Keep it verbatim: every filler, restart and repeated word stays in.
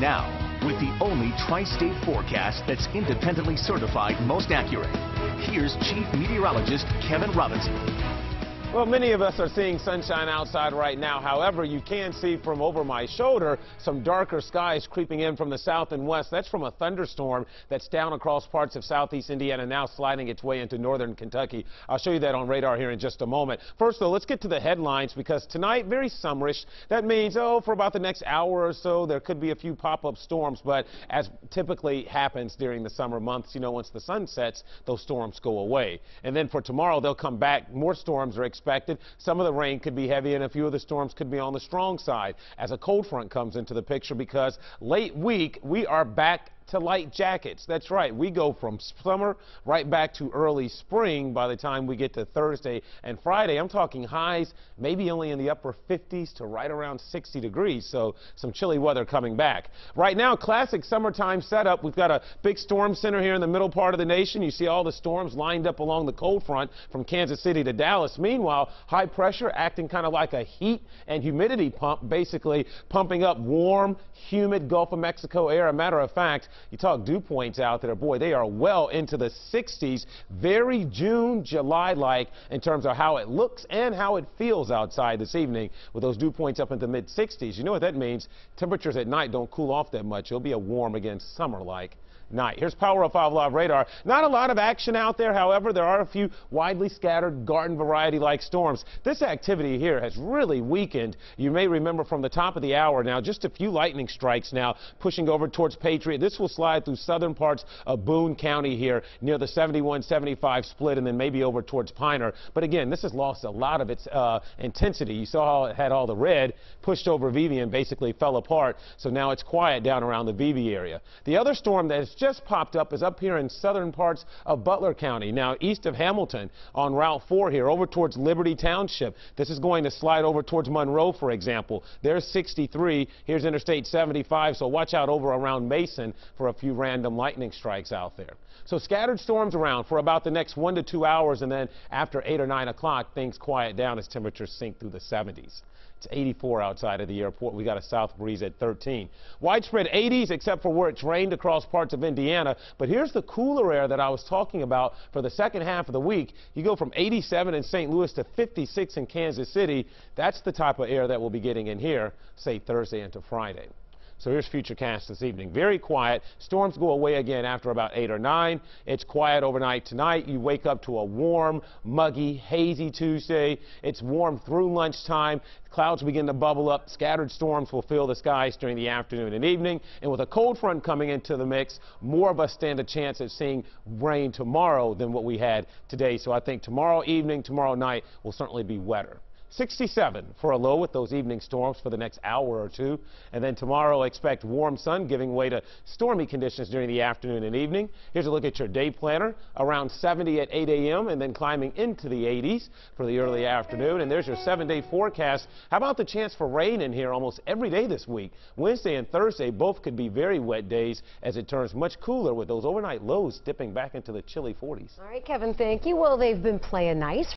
Now, with the only tri-state forecast that's independently certified most accurate, here's Chief Meteorologist Kevin Robinson. Well, many of us are seeing sunshine outside right now. However, you can see from over my shoulder some darker skies creeping in from the south and west. That's from a thunderstorm that's down across parts of southeast Indiana, now sliding its way into northern Kentucky. I'll show you that on radar here in just a moment. First, though, let's get to the headlines, because tonight, very summerish. That means, oh, for about the next hour or so, there could be a few pop-up storms. But as typically happens during the summer months, you know, once the sun sets, those storms go away. And then for tomorrow, they'll come back. More storms are expected. Expected. Some of the rain could be heavy, and a few of the storms could be on the strong side as a cold front comes into the picture, because late week we are back to light jackets. That's right. We go from summer right back to early spring by the time we get to Thursday and Friday. I'm talking highs maybe only in the upper fifties to right around sixty degrees. So some chilly weather coming back. Right now, classic summertime setup. We've got a big storm center here in the middle part of the nation. You see all the storms lined up along the cold front from Kansas City to Dallas. Meanwhile, high pressure acting kind of like a heat and humidity pump, basically pumping up warm, humid Gulf of Mexico air. A matter of fact, you talk dew points out there, boy, they are well into the sixties, very June, July-like in terms of how it looks and how it feels outside this evening, with those dew points up into mid sixties. You know what that means? Temperatures at night don't cool off that much. It'll be a warm, again, summer-like night. Here's Power of five Live radar. Not a lot of action out there. However, there are a few widely scattered garden variety like storms. This activity here has really weakened. You may remember from the top of the hour now, just a few lightning strikes now pushing over towards Patriot. This will slide through southern parts of Boone County here near the seventy-one seventy-five split, and then maybe over towards Piner. But again, this has lost a lot of its uh, intensity. You saw how it had all the red, pushed over Vivian, basically fell apart. So now it's quiet down around the Vivi area. The other storm that is just popped up is up here in southern parts of Butler County, now east of Hamilton on Route four here, over towards Liberty Township. This is going to slide over towards Monroe, for example. There's sixty-three. Here's Interstate seventy-five, so watch out over around Mason for a few random lightning strikes out there. So scattered storms around for about the next one to two hours, and then after eight or nine o'clock, things quiet down as temperatures sink through the seventies. It's eighty-four outside of the airport. We got a south breeze at thirteen. Widespread eighties, except for where it's rained across parts of Indiana. But here's the cooler air that I was talking about for the second half of the week. You go from eighty-seven in Saint Louis to fifty-six in Kansas City. That's the type of air that we'll be getting in here, say, Thursday into Friday. So here's Futurecast this evening. Very quiet. Storms go away again after about eight or nine. It's quiet overnight tonight. You wake up to a warm, muggy, hazy Tuesday. It's warm through lunchtime. Clouds begin to bubble up. Scattered storms will fill the skies during the afternoon and evening. And with a cold front coming into the mix, more of us stand a chance at seeing rain tomorrow than what we had today. So I think tomorrow evening, tomorrow night will certainly be wetter. sixty-seven for a low with those evening storms for the next hour or two. And then tomorrow, expect warm sun giving way to stormy conditions during the afternoon and evening. Here's a look at your day planner. Around seventy at eight A M and then climbing into the eighties for the early afternoon. And there's your seven-day forecast. How about the chance for rain in here almost every day this week? Wednesday and Thursday both could be very wet days as it turns much cooler, with those overnight lows dipping back into the chilly forties. All right, Kevin, thank you. Well, they've been playing nice.